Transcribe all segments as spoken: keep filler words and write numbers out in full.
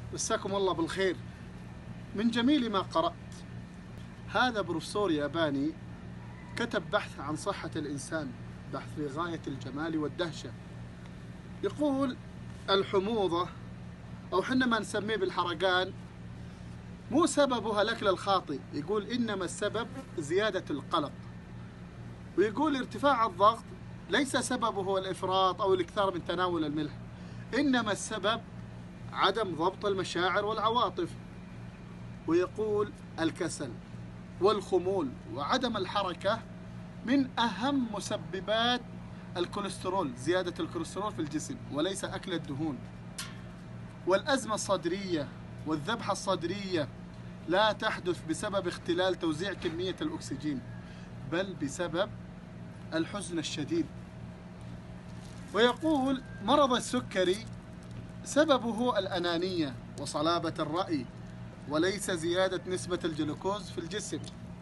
مساكم الله بالخير. من جميل ما قرأت، هذا بروفيسور ياباني كتب بحث عن صحة الإنسان، بحث في غاية الجمال والدهشة. يقول الحموضة أو حنا ما نسميه بالحرقان مو سببها الأكل الخاطئ، يقول إنما السبب زيادة القلق. ويقول ارتفاع الضغط ليس سببه الإفراط أو الإكثار من تناول الملح، إنما السبب عدم ضبط المشاعر والعواطف. ويقول الكسل والخمول وعدم الحركة من أهم مسببات الكوليسترول، زيادة الكوليسترول في الجسم، وليس أكل الدهون. والأزمة الصدرية والذبحة الصدرية لا تحدث بسبب اختلال توزيع كمية الأكسجين، بل بسبب الحزن الشديد. ويقول مرض السكري سببه الأنانية وصلابة الرأي، وليس زيادة نسبة الجلوكوز في الجسم.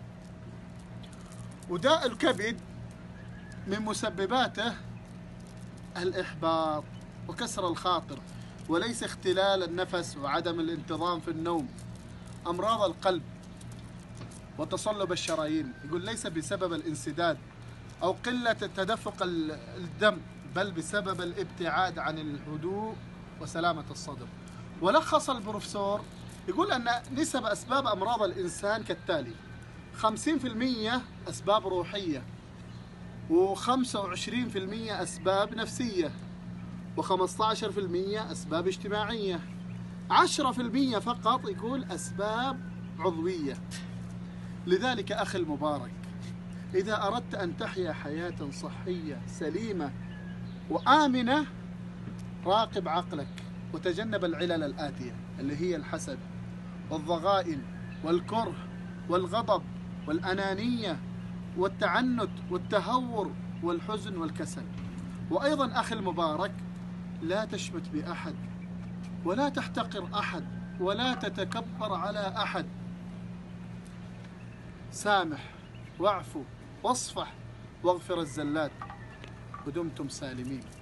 وداء الكبد من مسبباته الإحباط وكسر الخاطر، وليس اختلال النفس وعدم الانتظام في النوم. أمراض القلب وتصلب الشرايين يقول ليس بسبب الانسداد أو قلة تدفق الدم، بل بسبب الابتعاد عن الهدوء وسلامة الصدر. ولخص البروفيسور يقول أن نسب أسباب أمراض الإنسان كالتالي: خمسين في المئة أسباب روحية، وخمسة وعشرين في المئة أسباب نفسية، وخمسة عشر في المئة أسباب اجتماعية، عشرة في المئة فقط يقول أسباب عضوية. لذلك أخي المبارك، إذا أردت أن تحيا حياة صحية سليمة وآمنة، راقب عقلك وتجنب العلل الآتية اللي هي الحسد والضغائن والكره والغضب والأنانية والتعنت والتهور والحزن والكسل. وأيضا أخي المبارك، لا تشمت بأحد ولا تحتقر أحد ولا تتكبر على أحد. سامح واعفو واصفح واغفر الزلات، ودمتم سالمين.